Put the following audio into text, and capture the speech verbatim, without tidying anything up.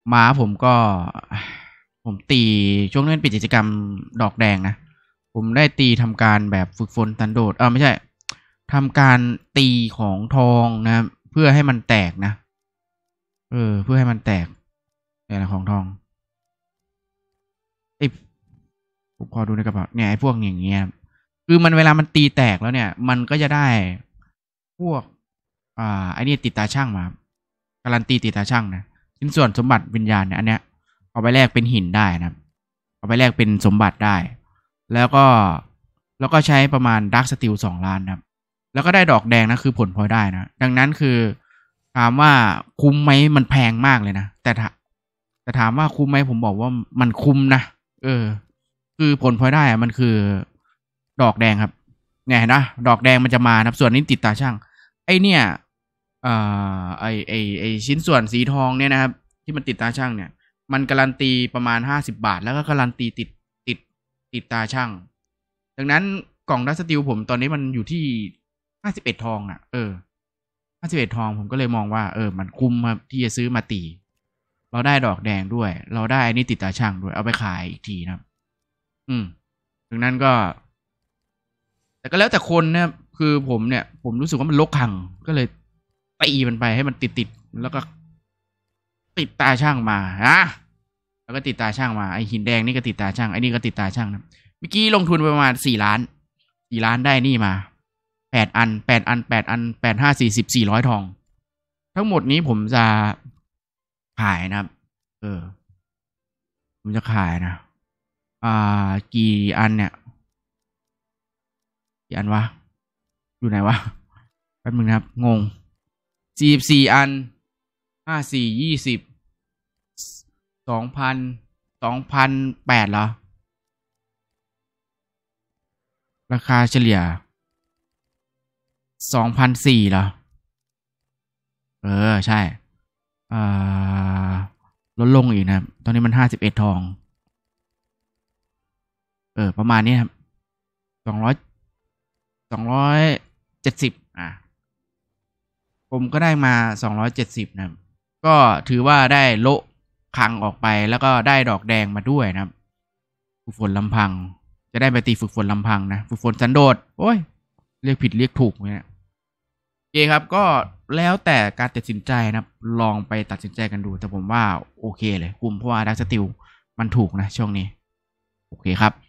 ม้าผมก็ผมตีช่วงนั้นเป็นกิจกรรมดอกแดงนะผมได้ตีทำการแบบฝึกฝนสันโดษเออไม่ใช่ทำการตีของทองนะเพื่อให้มันแตกนะเออเพื่อให้มันแตกเนี่ยนะของทองไอ้ผมขอดูในกระเป๋าเนี่ยไอ้พวกอย่างเงี้ยคือมันเวลามันตีแตกแล้วเนี่ยมันก็จะได้พวกอ่าไอ้นี่ติดตาช่างมาการันตีติดตาช่างนะชิ้นส่วนสมบัติวิญญาณเนี่ยอันเนี้ยเอาไปแลกเป็นหินได้นะครับเอาไปแลกเป็นสมบัติได้แล้วก็แล้วก็ใช้ประมาณดักสติลสองล้านนะครับแล้วก็ได้ดอกแดงนะคือผลพลอยได้นะดังนั้นคือถามว่าคุ้มไหมมันแพงมากเลยนะแต่ถ้าแต่ถามว่าคุ้มไหมผมบอกว่ามันคุ้มนะเออคือผลพลอยได้อะมันคือดอกแดงครับเนี่ยเห็นนะดอกแดงมันจะมานะครับส่วนนี้ติดตาช่างไอเนี่ยเอ่อไอไอไอชิ้นส่วนสีทองเนี่ยนะครับที่มันติดตาช่างเนี่ยมันการันตีประมาณห้าสิบบาทแล้วก็การันตีติดติดติดตาช่างดังนั้นกล่องดัสติลผมตอนนี้มันอยู่ที่ห้าสิบเอ็ดทองอ่ะเออห้าสิบเอ็ดทองผมก็เลยมองว่าเออมันคุ้มครับที่จะซื้อมาตีเราได้ดอกแดงด้วยเราได้อันนี้ติดตาช่างด้วยเอาไปขายอีกทีนะครับอืมดังนั้นก็แต่ก็แล้วแต่คนนะครับคือผมเนี่ยผมรู้สึกว่ามันรกคังก็เลยตีมันไปให้มันติดติดแล้วก็ติดตาช่างมานะแล้วก็ติดตาช่างมาไอหินแดงนี่ก็ติดตาช่างไอนี่ก็ติดตาช่างนะเมื่อกี้ลงทุนไปประมาณสี่ล้านสี่ล้านได้นี่มาแปดอันแปดอันแปดอันแปดห้าสี่สิบสี่ร้อยทองทั้งหมดนี้ผมจะขายนะครับเออผมจะขายนะอ่ากี่อันเนี่ยกี่อันวะอยู่ไหนวะแป๊บนึงนะครับงงสี่สิบสี่อันห้าสี่ยี่สิบสองพันสองพันแปดเหรอราคาเฉลี่ยสองพันสี่เหรอเออใช่อ่าลดลงอีกนะครับตอนนี้มันห้าสิบเอ็ดทองเออประมาณนี้ครับสองร้อยสองร้อยเจ็ดสิบอ่ะผมก็ได้มาสองร้อยเจ็ดสิบนะครับก็ถือว่าได้โละคังออกไปแล้วก็ได้ดอกแดงมาด้วยนะครับฝึกฝนลำพังจะได้ไปตีฝึกฝนลำพังนะฝึกฝนสันโดษโอ้ยเรียกผิดเรียกถูกเนี่ยโอเคครับก็แล้วแต่การตัดสินใจนะครับลองไปตัดสินใจกันดูแต่ผมว่าโอเคเลยคุ้มเพราะว่าดักสติลมันถูกนะช่วงนี้โอเคครับ